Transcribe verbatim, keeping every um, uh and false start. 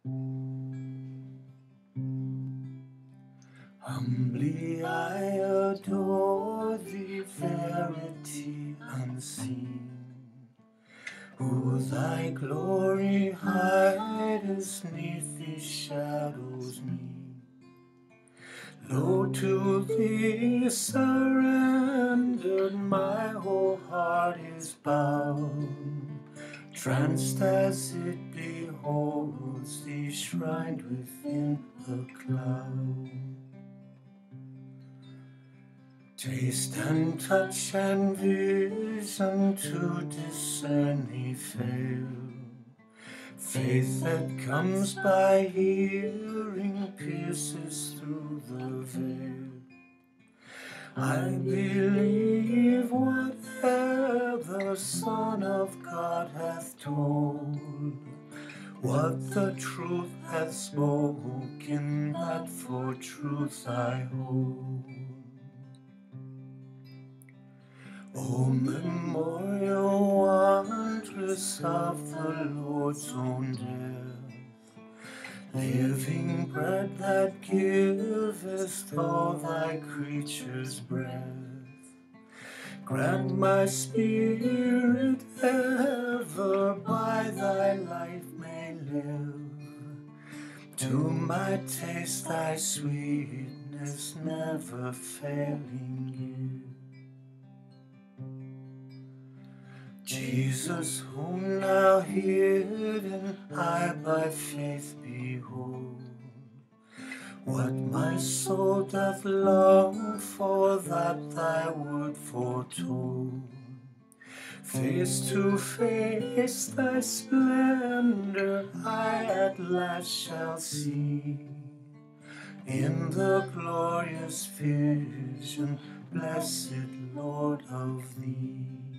Humbly I adore thee, verity unseen, who thy glory hidest neath these shadows mean. Lo, to thee surrendered, my whole heart is bound, tranced as it beholds thee shrined within the cloud. Taste and touch and vision to discern thee fail. Faith that comes by hearing pierces through the veil. I believe whate'er the Son of God hath told, what the truth hath spoken, that for truth I hold. O memorial wondrous of the Lord's own death, living bread that givest all thy creatures breath, grant my spirit ever by thy life may live, to my taste thy sweetness never failing give. Jesus, whom now hidden I by faith behold, what my soul doth long for, that thy word foretold. Face to face thy splendor I at last shall see, in the glorious vision, blessed Lord of thee.